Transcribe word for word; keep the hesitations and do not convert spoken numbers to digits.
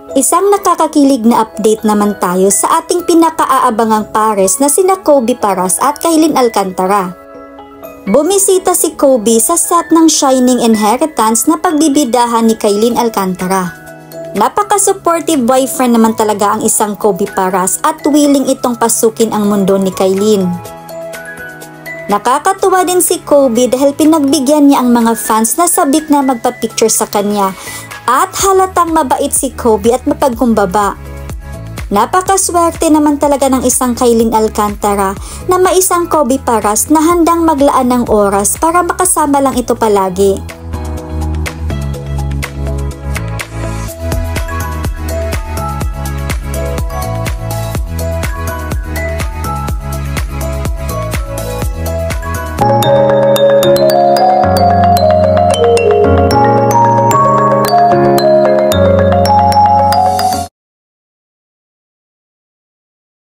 Isang nakakakilig na update naman tayo sa ating pinakaaabangang pares na sina Kobe Paras at Kailyn Alcantara. Bumisita si Kobe sa set ng Shining Inheritance na pagbibidahan ni Kailyn Alcantara. Napaka-supportive boyfriend naman talaga ang isang Kobe Paras at willing itong pasukin ang mundo ni Kailyn. Nakakatuwa din si Kobe dahil pinagbigyan niya ang mga fans na sabik na magpa-picture sa kanya at halatang mabait si Kobe at mapagkumbaba. Napakaswerte naman talaga ng isang Kailyn Alcantara na may isang Kobe Paras na handang maglaan ng oras para makasama lang ito palagi.